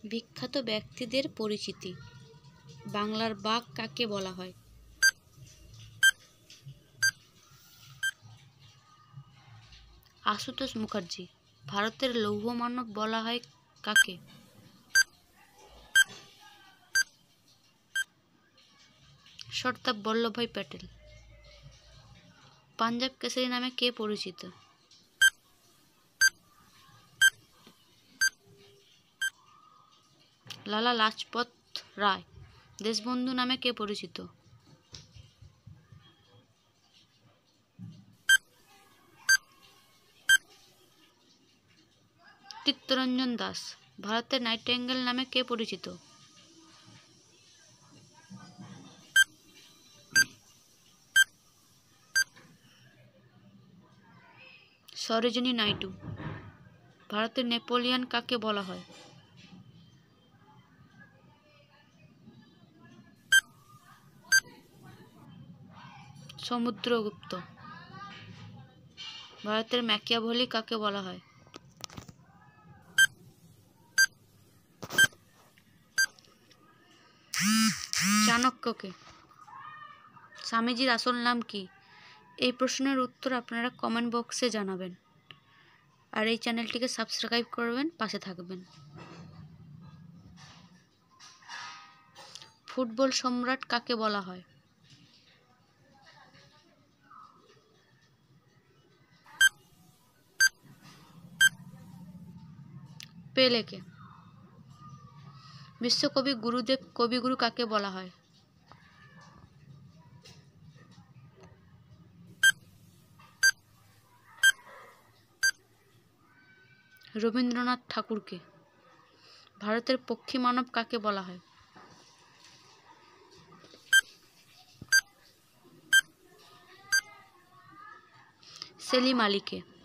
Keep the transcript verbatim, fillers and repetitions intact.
বিখ্যাত ব্যক্তিদের পরিচিতি। বাংলার বাঘ কাকে বলা হয়? আশুতোষ মুখার্জি। ভারতের লৌহ মানব বলা হয় কাকে? সর্দার বল্লভভাই প্যাটেল। পাঞ্জাব কেশরী নামে কে পরিচিত? লালা লাজপত রায়। দেশবন্ধু নামে কে পরিচিত? চিত্তরঞ্জন দাস। ভারতের নাইটিঙ্গেল নামে কে পরিচিত? সরোজিনী নাইডু। ভারতের নেপোলিয়ন কাকে বলা হয়? সমুদ্রগুপ্ত। ভারতের ম্যাকিয়াভেলি কাকে বলা হয়? চাণক্যকে। স্বামীজির আসল নাম কি? এই প্রশ্নের উত্তর আপনারা কমেন্ট বক্সে জানাবেন, আর এই চ্যানেলটিকে সাবস্ক্রাইব করবেন, পাশে থাকবেন। ফুটবল সম্রাট কাকে বলা হয়? পেলেকে। বিশ্বকবি গুরুদেব কবিগুরু কাকে বলা হয়? রবীন্দ্রনাথ ঠাকুরকে। ভারতের পক্ষী মানব কাকে বলা হয়? সেলিম আলীকে।